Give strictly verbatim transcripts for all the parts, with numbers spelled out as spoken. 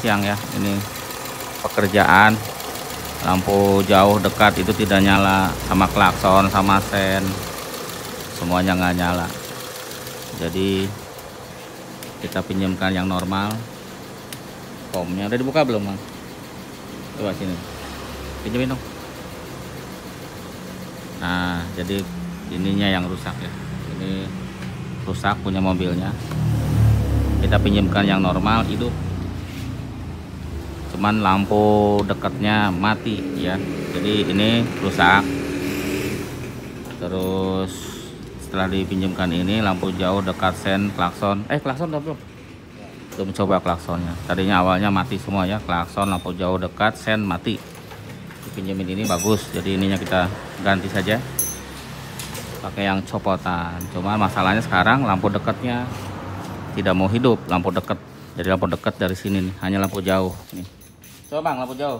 siang ya, ini pekerjaan. Lampu jauh dekat itu tidak nyala, sama klakson sama sen semuanya nggak nyala. Jadi kita pinjamkan yang normal. Komnya udah dibuka belum, Bang? Coba sini pinjemin dong. Nah, jadi ininya yang rusak ya, ini rusak punya mobilnya. Kita pinjamkan yang normal hidup, cuman lampu dekatnya mati ya, jadi ini rusak. Terus setelah dipinjamkan ini lampu jauh dekat sen klakson eh klakson udah belum belum coba klaksonnya. Tadinya awalnya mati semua ya, klakson lampu jauh dekat sen mati. Dipinjemin ini bagus, jadi ininya kita ganti saja pakai yang copotan. Cuma masalahnya sekarang lampu dekatnya tidak mau hidup, lampu dekat. Jadi lampu dekat dari sini nih, hanya lampu jauh nih. Coba Bang, lampu jauh.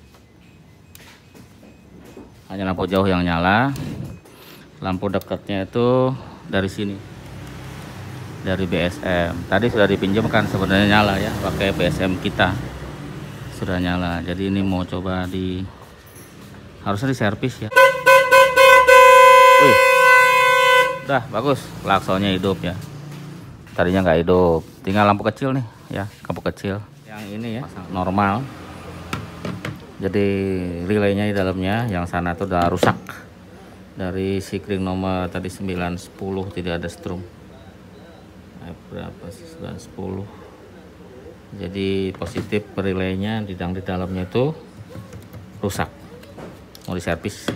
Hanya lampu jauh yang nyala. Lampu dekatnya itu dari sini. Dari B S M. Tadi sudah dipinjamkan sebenarnya nyala ya, pakai B S M kita. Sudah nyala. Jadi ini mau coba di harusnya diservis ya. Wih. Udah bagus, klaksonnya hidup ya. Tadinya nggak hidup. Tinggal lampu kecil nih ya, lampu kecil. Yang ini ya, normal. Jadi relaynya di dalamnya yang sana tuh udah rusak. Dari sikring nomor tadi sembilan sepuluh tidak ada strum. Nah, berapa sih sembilan sepuluh. Jadi positif relaynya di di dalamnya itu rusak. Mau diservis.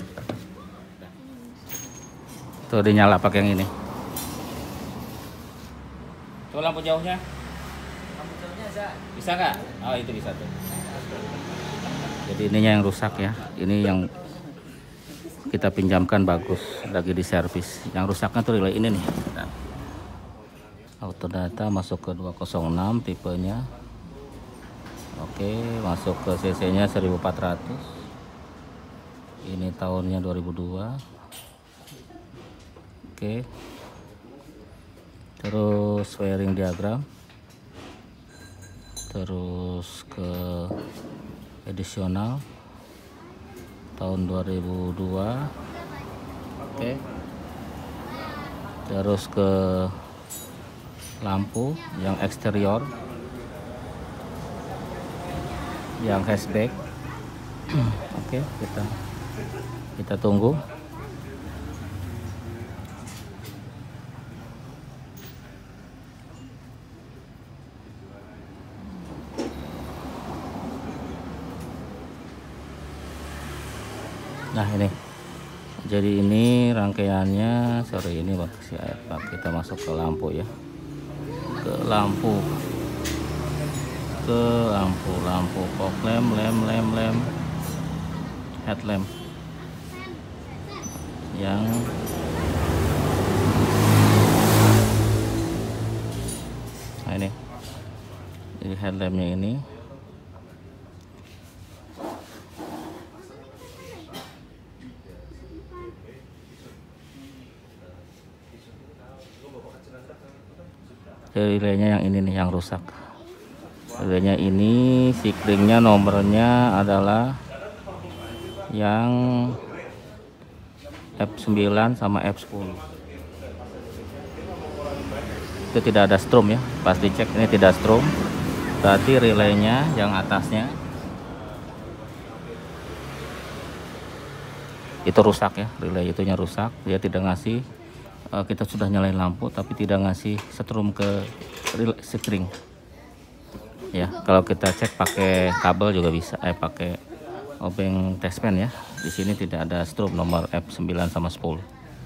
Tuh dinyala pakai yang ini. Tuh lampu jauhnya. Lampu jauhnya bisa. Bisa nggak? Oh itu bisa tuh. Jadi ininya yang rusak ya, ini yang kita pinjamkan bagus, lagi di servis. Yang rusaknya tuh relay ini nih. Auto data masuk ke dua nol enam tipenya. Oke, masuk ke cc nya seribu empat ratus. Ini tahunnya dua ribu dua. Oke. Terus wiring diagram. Terus ke edisional tahun dua ribu dua. Oke. Terus ke lampu yang eksterior, yang hatchback. Oke, kita kita tunggu. Nah ini, jadi ini rangkaiannya. Sorry, ini si airbag. Kita masuk ke lampu ya, ke lampu, ke lampu, lampu fog lamp, lem, lem, lem, headlamp yang nah ini, jadi headlampnya ini. Relaynya yang ini nih yang rusak. Relaynya ini sikringnya nomornya adalah yang F sembilan sama F sepuluh. Itu tidak ada strum ya, pas dicek ini tidak strum. Berarti relaynya yang atasnya itu rusak ya, relay itunya rusak. Dia tidak ngasih, kita sudah nyalain lampu tapi tidak ngasih setrum ke sikring ya. Kalau kita cek pakai kabel juga bisa, eh pakai obeng testpen ya. Di sini tidak ada strum nomor F sembilan sama sepuluh.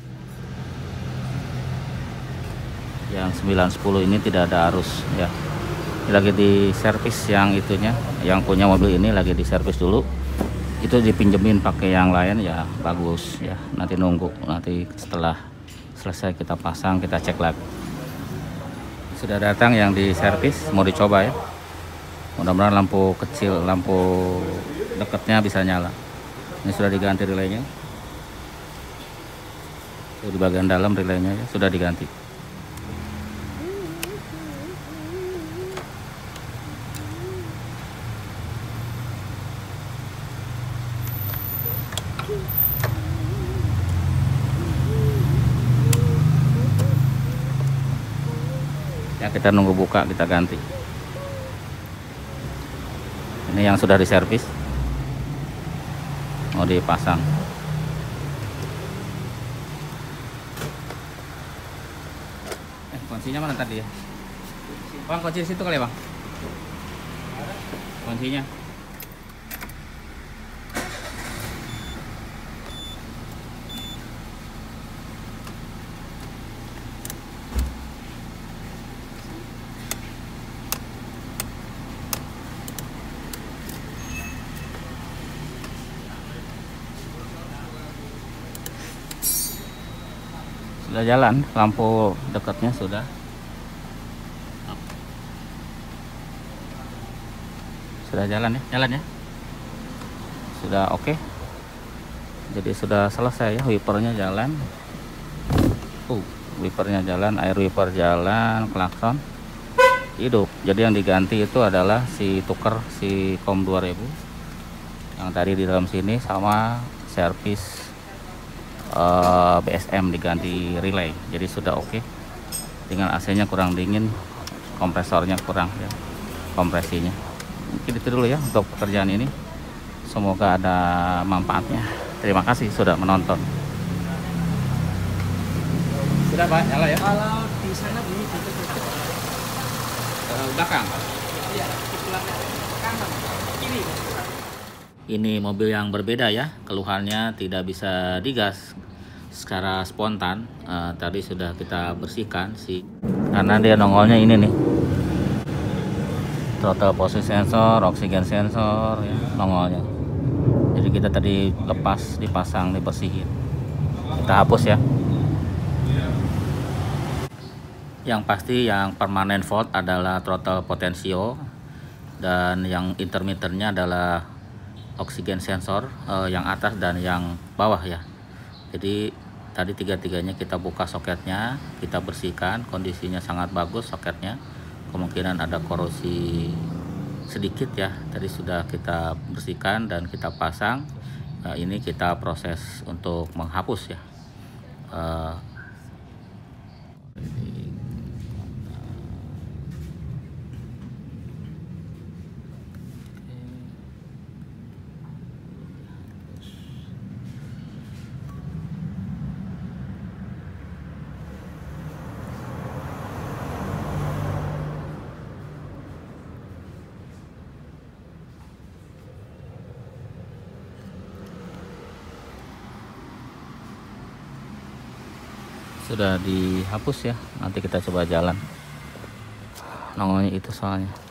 Yang sembilan sepuluh ini tidak ada arus ya. Lagi di servis yang itunya, yang punya mobil ini lagi di servis dulu. Itu dipinjemin pakai yang lain ya, bagus ya. Nanti nunggu, nanti setelah selesai kita pasang, kita cek lagi. Sudah datang yang di servis, mau dicoba ya. Mudah-mudahan lampu kecil, lampu dekatnya bisa nyala. Ini sudah diganti relaynya. Di bagian dalam relaynya ya, sudah diganti. kita nunggu buka kita ganti. Ini yang sudah diservis, mau dipasang. Eh, kuncinya mana tadi ya? Bang, kunci di situ kali ya, Bang? Kuncinya. Sudah jalan, lampu dekatnya sudah. Sudah jalan ya, jalan ya. Sudah oke. Okay. Jadi sudah selesai ya, wipernya jalan. Uh, wipernya jalan, air wiper jalan, klakson hidup. Jadi yang diganti itu adalah si tuker si COM dua ribu yang tadi di dalam sini, sama servis uh, B S M diganti relay. Jadi sudah oke. Okay. Tinggal A C-nya kurang dingin, kompresornya kurang ya, kompresinya. Mungkin itu dulu ya untuk pekerjaan ini. Semoga ada manfaatnya. Terima kasih sudah menonton. Sudah Pak, nyala ya? Kalau di sana bunyi tutup-tutup. Uh, belakang? Iya, di belakang kanan, kiri. Ini mobil yang berbeda ya, keluhannya tidak bisa digas secara spontan. Uh, tadi sudah kita bersihkan sih, karena dia nongolnya ini nih, throttle posisi sensor, oksigen sensor ya, nongolnya. Jadi kita tadi lepas, dipasang, dibersihin, kita hapus ya. Yang pasti yang permanen fault adalah throttle potensio, dan yang intermittennya adalah oksigen sensor eh, yang atas dan yang bawah ya. Jadi tadi tiga-tiganya kita buka soketnya, kita bersihkan, kondisinya sangat bagus soketnya. Kemungkinan ada korosi sedikit ya, tadi sudah kita bersihkan dan kita pasang. Nah, ini kita proses untuk menghapus ya. Uh, sudah dihapus ya. Nanti kita coba jalan, nongolnya itu soalnya.